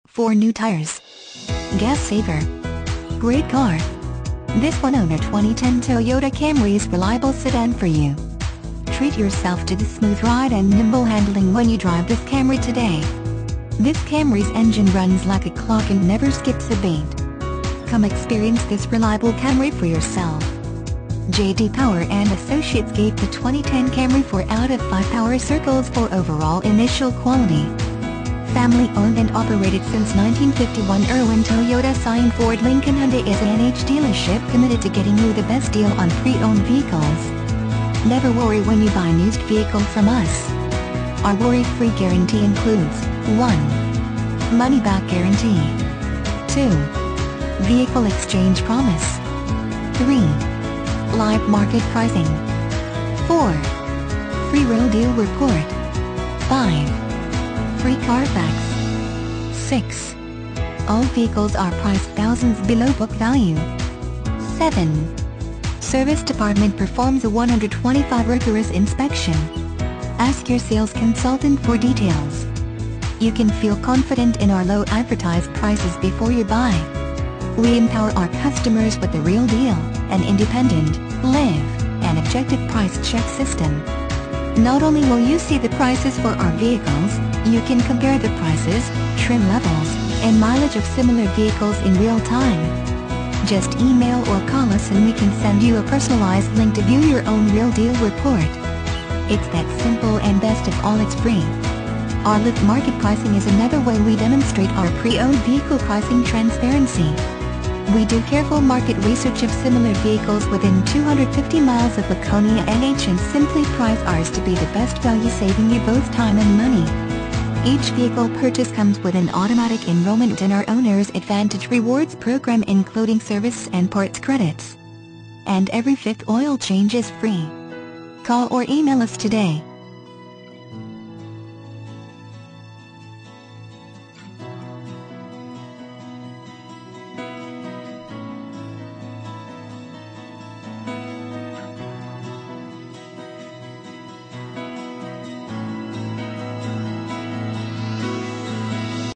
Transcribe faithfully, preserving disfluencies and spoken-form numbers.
Four new tires. Gas saver. Great car. This one-owner twenty ten Toyota Camry is reliable sedan for you. Treat yourself to the smooth ride and nimble handling when you drive this Camry today. This Camry's engine runs like a clock and never skips a beat. Come experience this reliable Camry for yourself. J D Power and Associates gave the twenty ten Camry four out of five Power Circles for overall initial quality. Family owned and operated since nineteen fifty-one, Irwin Toyota Scion Ford Lincoln Hyundai is an N H dealership committed to getting you the best deal on pre-owned vehicles. Never worry when you buy a used vehicle from us. Our worry-free guarantee includes one Money-back guarantee. two Vehicle exchange promise. three Live market pricing. four Free real deal report. five Free Carfax. six All vehicles are priced thousands below book value. seven Service department performs a one hundred twenty-five rigorous inspection. Ask your sales consultant for details. You can feel confident in our low advertised prices before you buy. We empower our customers with the real deal, an independent, live, and objective price check system. Not only will you see the prices for our vehicles, you can compare the prices, trim levels, and mileage of similar vehicles in real time. Just email or call us and we can send you a personalized link to view your own real deal report. It's that simple, and best of all, it's free. Our live market pricing is another way we demonstrate our pre-owned vehicle pricing transparency. We do careful market research of similar vehicles within two hundred fifty miles of Laconia N H and simply price ours to be the best value, saving you both time and money. Each vehicle purchase comes with an automatic enrollment in our Owner's Advantage Rewards program, including service and parts credits. And every fifth oil change is free. Call or email us today.